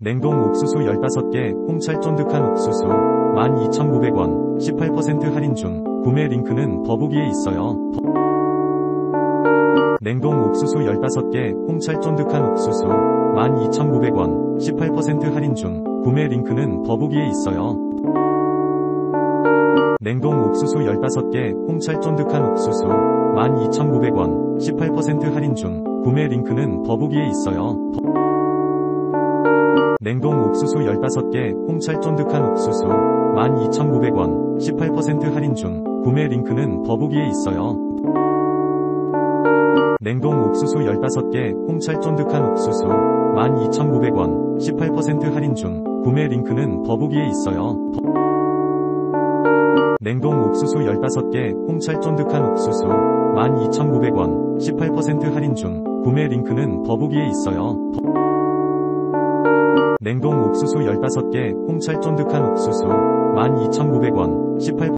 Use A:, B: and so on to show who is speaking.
A: 냉동 옥수수 15개, 홍찰 쫀득한 옥수수 12,900원, 18% 할인 중. 구매 링크는 더보기에 있어요. 냉동 옥수수 15개, 홍찰 쫀득한 옥수수 12,900원, 18% 할인 중. 구매 링크는 더보기에 있어요. 냉동 옥수수 15개, 홍찰 쫀득한 옥수수 12,900원, 18% 할인 중. 구매 링크는 더보기에 있어요. 냉동 옥수수 15개, 홍찰 쫀득한 옥수수 12,900원, 18% 할인 중. 구매 링크는 더보기에 있어요. 냉동 옥수수 15개, 홍찰 쫀득한 옥수수 12,900원, 18% 할인 중. 구매 링크는 더보기에 있어요. 냉동 옥수수 15개, 홍찰 쫀득한 옥수수 12,900원, 18% 할인 중. 구매 링크는 더보기에 있어요. 냉동 옥수수 15개, 홍찰 쫀득한 옥수수 12,900원, 18%